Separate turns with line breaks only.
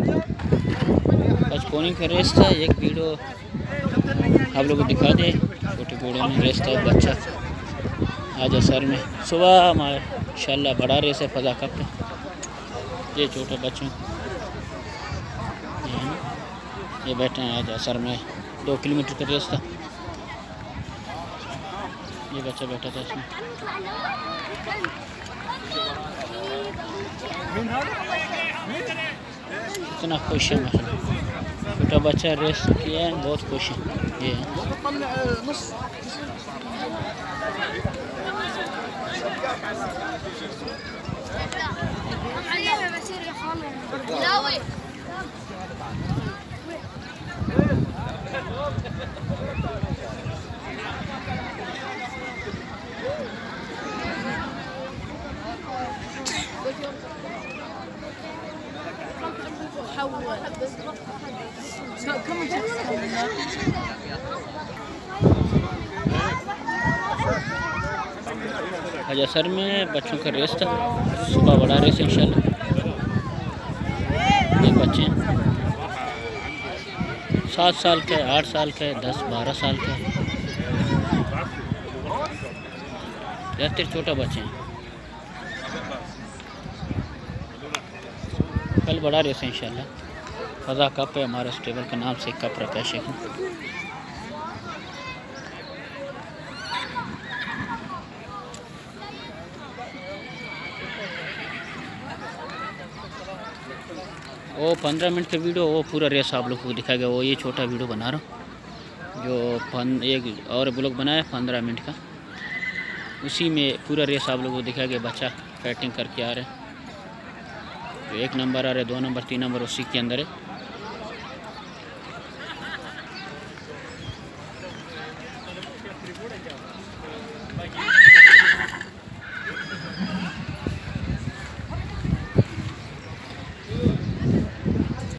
बचपन का रेस था। एक वीडियो आप लोगों को दिखा दे। छोटे घोड़ों में रेस था बच्चा आज असर में सुबह माशाल्लाह बड़ा रेस है फजा कप पे। ये छोटे बच्चों ये बैठे हैं आज असर में 2 किलोमीटर का रेस था। ये बच्चा बैठा था इसमें। इतना खुश है माशाल्लाह। छोटा बच्चा रेस किया है बहुत खुश है। ये आज असर में बच्चों का रेस था। सुबह बड़ा रेस इंशाल्लाह। ये बच्चे 7 साल के 8 साल के 10-12 साल के ज़्यादातर छोटा बच्चे हैं। कल बड़ा रेस है इंशाल्लाह। फजा कप है हमारे स्टेबल के नाम से कप रखा है शेख ने। वो 15 मिनट का वीडियो वो पूरा रेस आप लोग को दिखाया गया। वो ये छोटा वीडियो बना रहा हूँ जो एक और ब्लॉग बनाया 15 मिनट का। उसी में पूरा रेस आप लोगों को दिखाया गया। बच्चा फाइटिंग करके आ रहे हैं। 1 नंबर आ रहे 2 नंबर 3 नंबर उसी के अंदर है।